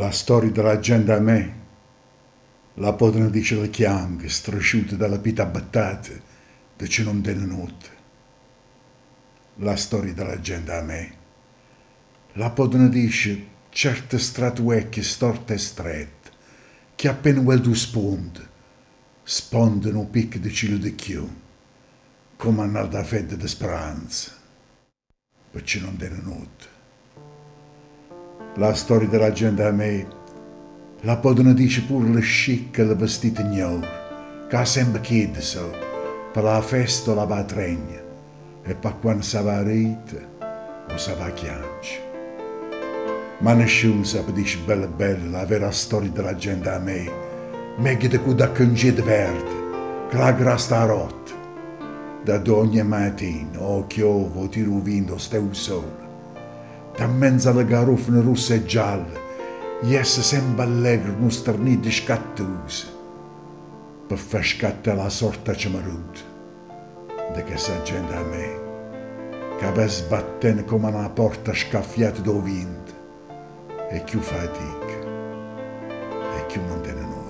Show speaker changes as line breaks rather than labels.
La storia della gente a me, la potrà dice le chianghe, strasciute dalla pita battata, da ci non tene notte. La storia della gente a me, la potrà dice certe stratuecchie storte e strette, che appena quel tu spondono un picco di cielo di chiù, come un'altra fede di speranza, per ci non tene notte. La storia della gente a me, la potrà dice pure le chic e le vestite gnore, che ha sempre chiesto so, per la festa o la patregna, e per quando si va a rite o si va a chiangere. Ma nessuno sa dice bella bella la vera storia della gente a me, meglio di quella congeda verde, che la grasta rotta, da ogni mattina o chiove o tiro vinto steu sole, da mezzo alle garofane rosse e gialle, esse sempre allegri uno sternito scattoso, per far scattare la sorta cimaruta, di questa gente a me, che va sbattendo come una porta scaffiata da vento, e più fatica, e più non tiene nulla.